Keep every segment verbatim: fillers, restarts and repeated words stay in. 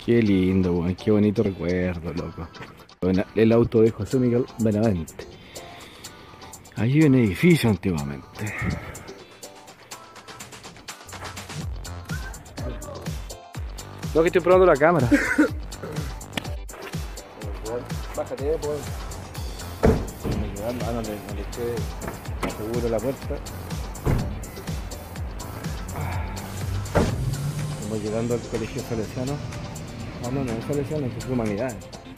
Qué lindo, weón, qué bonito recuerdo, loco. Bueno, el auto de José Miguel Benavente. Allí hay un edificio antiguamente. No, que estoy probando la cámara. Bájate, pues. Ah, no, no le, no le eché seguro la puerta. Estamos llegando al colegio salesiano. Ah, no, no es salesiano, es humanidades.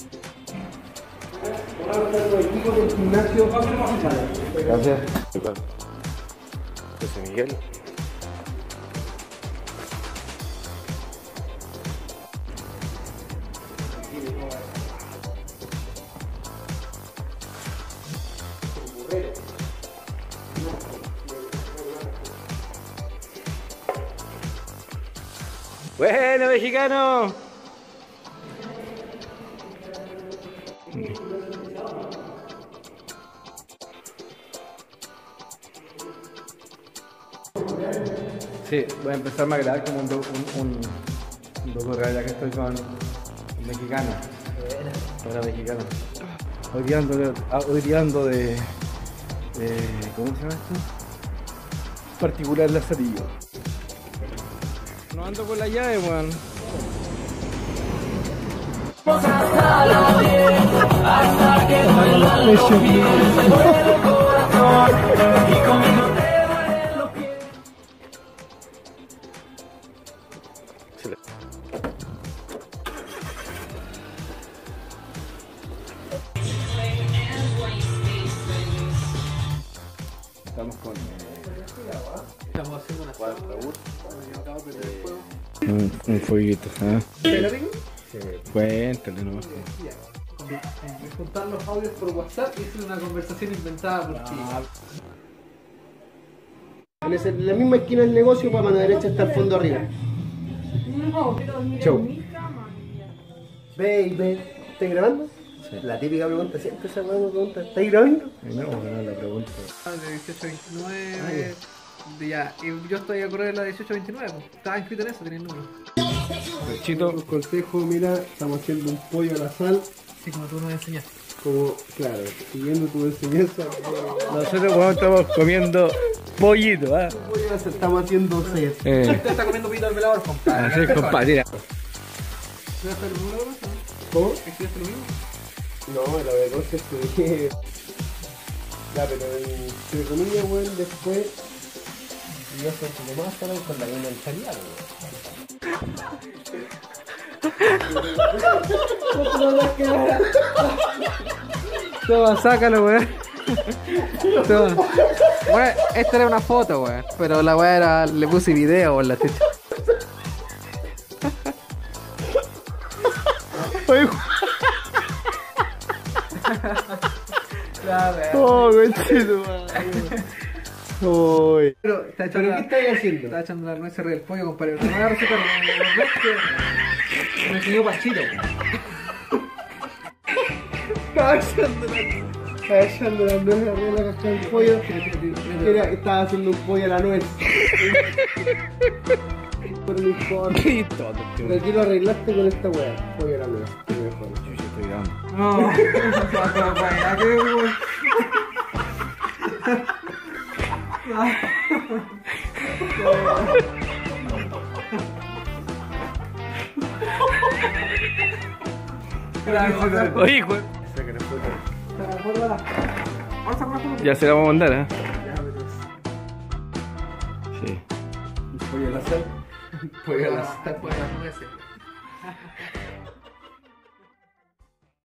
Gracias. José Miguel. Bueno, mexicano. Sí, voy a empezar a grabar como un, do, un, un, un documental, ya que estoy con un mexicano. Ahora mexicano. Odiando de, odiando de, de. ¿Cómo se llama esto? Particular Lazarillo. No ando con la llave, weón. Hasta que estamos con. Estamos haciendo una cuadra. Un, un fueguito, ¿eh? ¿Te lo digo? Sí. Cuéntale nomás. Juntar los audios por WhatsApp y hacer una conversación inventada por ti. En ese- en la misma esquina del negocio, para mano derecha está el fondo arriba. Chau. Baby, ¿estás grabando? Sí. La típica pregunta, siempre esa weá me pregunta, ¿estás grabando? Ay, no, no, la pregunta. De dieciocho veintinueve. De ya, y yo estoy a correr la dieciocho veintinueve. Estaba inscrito en eso, tenía el número. Chito. Un consejo, mira, estamos haciendo un pollo a la sal, Así como tú nos enseñaste. como, claro, siguiendo tu enseñanza. eh, Nosotros cuando estamos comiendo pollito, ¿ah? un pollo a la sal, estamos haciendo sed. Eh, Usted está comiendo pito del velador, compadre. así es, compadre. ¿Estudiaste lo mismo, no? ¿Cómo? ¿Estudiaste lo mismo? No, la verdad es que estudié. Ya, pero entre comillas, weón, después. Yo soy un poco más solo con la misma mentalidad, Toma, sácalo, weón. Toma. Bueno, esta era una foto, weón. Pero la weá era. Le puse video por la chucha. Oh, conchito, Uy. Pero, está ¿Pero qué estáis haciendo? Está echando la nuez del pollo, compadre. Te voy a recetar los ves que me enseñó Pachito. Estaba echando la Estaba echando la nuez arriba de la casca del pollo. Era, estaba haciendo un pollo a la nuez. Pero no importa. Qué tonto, tío. Pero aquí lo arreglaste con esta weá. Pollo a la nuez. Qué mejor. Yo ya estoy grabando. No, no, qué weón. Oye, hijo. Ya se la vamos a mandar, ¿eh? Sí. Pollo a la sal. Pollo a la sal. Pollo a la nuez.